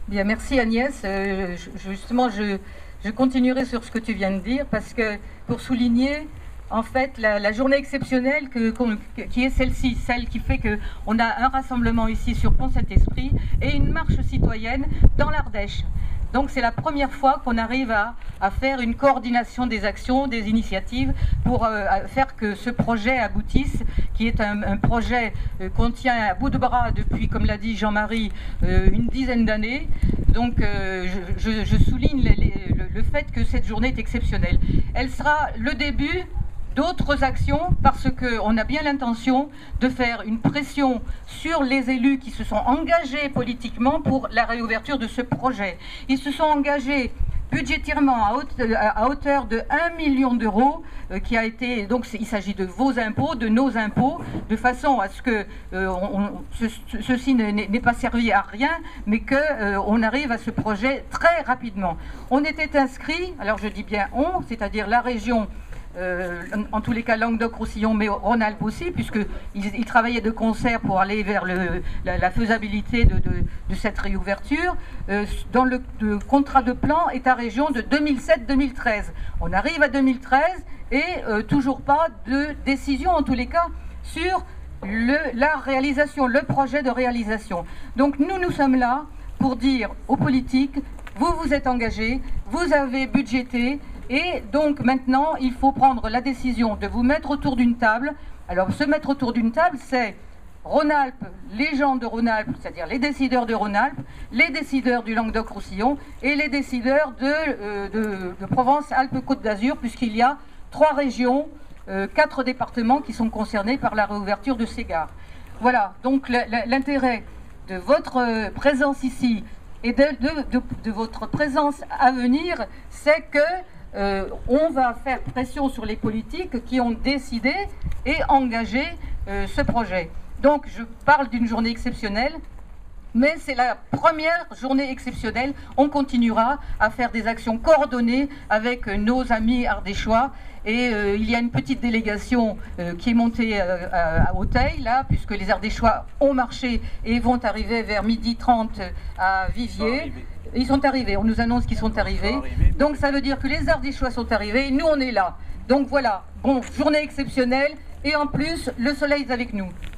Bien, merci Agnès. Justement, je continuerai sur ce que tu viens de dire parce que pour souligner en fait la journée exceptionnelle qui est celle-ci, celle qui fait qu'on a un rassemblement ici sur Pont-Saint-Esprit et une marche citoyenne dans l'Ardèche. Donc c'est la première fois qu'on arrive à faire une coordination des actions, des initiatives pour faire que ce projet aboutisse, qui est un projet qu'on tient à bout de bras depuis, comme l'a dit Jean-Marie, une dizaine d'années. Donc je souligne le fait que cette journée est exceptionnelle. Elle sera le début d'autres actions parce qu'on a bien l'intention de faire une pression sur les élus qui se sont engagés politiquement pour la réouverture de ce projet. Ils se sont engagés budgétairement à hauteur de 1 million d'euros qui a été, donc il s'agit de vos impôts, de nos impôts, de façon à ce que ceci n'ait pas servi à rien, mais qu'on arrive à ce projet très rapidement. On était inscrits, alors je dis bien on, c'est-à-dire la région, en tous les cas Languedoc-Roussillon, mais Rhône-Alpes aussi, puisqu'ils travaillaient de concert pour aller vers la faisabilité de cette réouverture, dans le contrat de plan État-région de 2007-2013. On arrive à 2013 et toujours pas de décision, en tous les cas, sur la réalisation, le projet de réalisation. Donc nous sommes là pour dire aux politiques, vous vous êtes engagés, vous avez budgété, et donc maintenant, il faut prendre la décision de vous mettre autour d'une table. Alors se mettre autour d'une table, c'est Rhône-Alpes, les gens de Rhône-Alpes, c'est-à-dire les décideurs de Rhône-Alpes, les décideurs du Languedoc-Roussillon et les décideurs de Provence-Alpes-Côte d'Azur, puisqu'il y a 3 régions, 4 départements qui sont concernés par la réouverture de ces gares. Voilà, donc l'intérêt de votre présence ici et de votre présence à venir, c'est que on va faire pression sur les politiques qui ont décidé et engagé ce projet. Donc je parle d'une journée exceptionnelle, mais c'est la première journée exceptionnelle. On continuera à faire des actions coordonnées avec nos amis ardéchois. Et il y a une petite délégation qui est montée à Auteuil, là, puisque les Ardéchois ont marché et vont arriver vers 12h30 à Viviers. Ils sont arrivés, on nous annonce qu'ils sont arrivés. Donc ça veut dire que les Ardéchois sont arrivés et nous on est là. Donc voilà, bon, journée exceptionnelle et en plus le soleil est avec nous.